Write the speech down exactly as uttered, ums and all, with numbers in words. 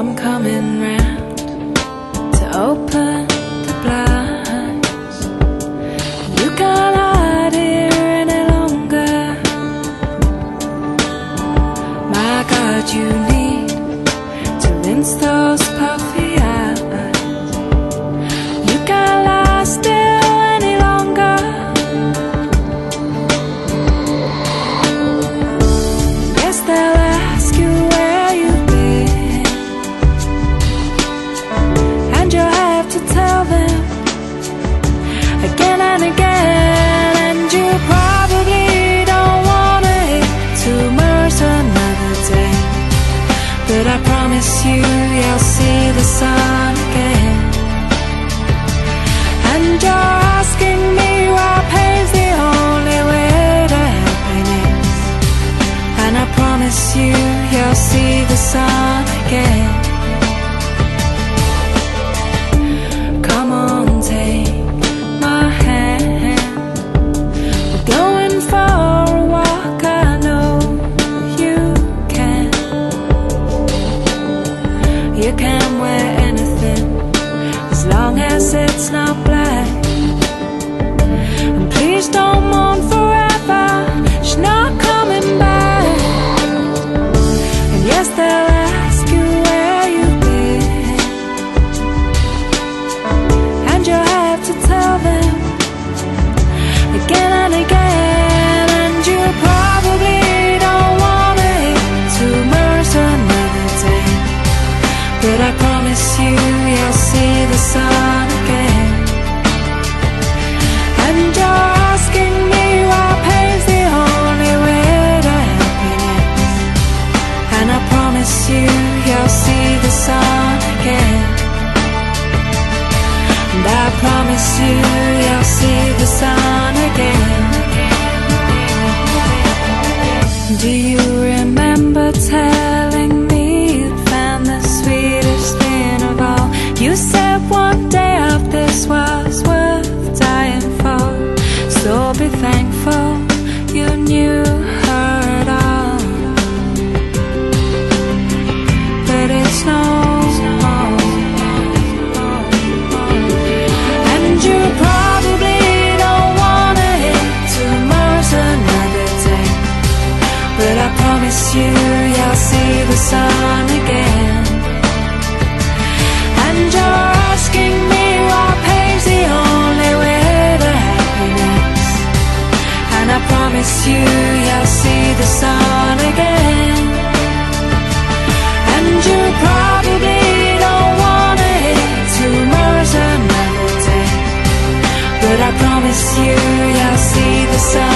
I'm coming round to open the blinds. You can't hide here any longer. My God, you need to rinse those puffy eyes. You can't lie still any longer. Yes, they'll ask you where you've been, and you'll have to tell them again and again. And you probably don't want it to merge another day, but I promise you, you'll see the sun again. And you're asking me why pain's the only way to happiness, and I promise you, you'll see the sun again. Come on, take my hand. We're going for a walk, I know you can. You can wear anything as long as it's not black. And please don't mourn forever, she's not coming back. And yes, they'll ask you where you've been, and you'll have to tell them again and again. And you probably don't want it to merge another day, but I promise you, you'll see the sun again. And you're asking me why pain's the only way to happiness, and I promise you, you'll see the sun again. And I promise you, you'll see the sun again. Do you remember telling me you'd found the sweetest thing of all? You said one day of this was worth dying for, so be thankful you knew her at all. But it's no more, and you probably don't want it to merge another day, but I promise you, you'll see the sun again. And you're asking me why pain's the only way to happiness, and I promise you, you'll see the sun again. And you probably don't want it to merge another day, but I promise you, you'll see the sun